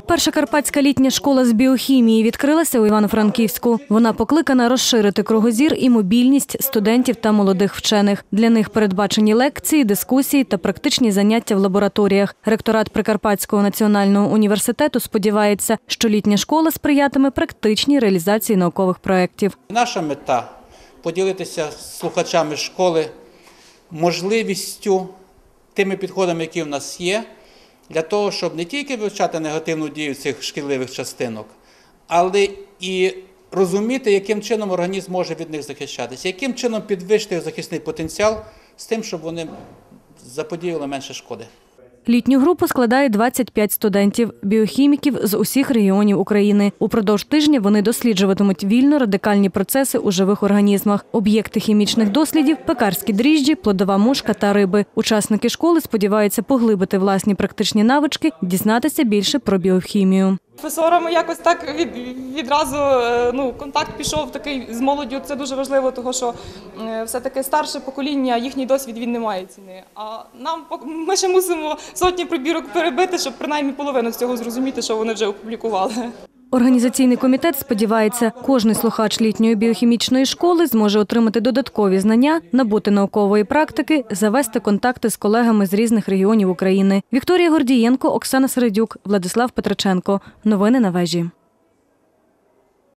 Перша карпатська літня школа з біохімії відкрилася у Івано-Франківську. Вона покликана розширити кругозір і мобільність студентів та молодих вчених. Для них передбачені лекції, дискусії та практичні заняття в лабораторіях. Ректорат Прикарпатського національного університету сподівається, що літня школа сприятиме практичній реалізації наукових проєктів. Наша мета – поділитися з слухачами школи можливістю, тими підходами, які в нас є, для того, щоб не тільки вивчати негативну дію цих шкідливих частинок, але і розуміти, яким чином організм може від них захищатися, яким чином підвищити захисний потенціал з тим, щоб вони заподіяли менше шкоди. Літню групу складає 25 студентів, біохіміків з усіх регіонів України. Упродовж тижня вони досліджуватимуть вільно-радикальні процеси у живих організмах. Об'єкти хімічних дослідів – пекарські дріжджі, плодова мушка та риби. Учасники школи сподіваються поглибити власні практичні навички, дізнатися більше про біохімію. Професорами якось так відразу контакт пішов такий з молоддю. Це дуже важливо, тому що все-таки старше покоління, їхній досвід, він не має ціни. А ми ще мусимо сотні пробірок перебити, щоб принаймні половину з цього зрозуміти, що вони вже опублікували. Організаційний комітет сподівається, кожний слухач літньої біохімічної школи зможе отримати додаткові знання, набути наукової практики, завести контакти з колегами з різних регіонів України. Вікторія Гордієнко, Оксана Середюк, Владислав Петриченко. Новини на вежі.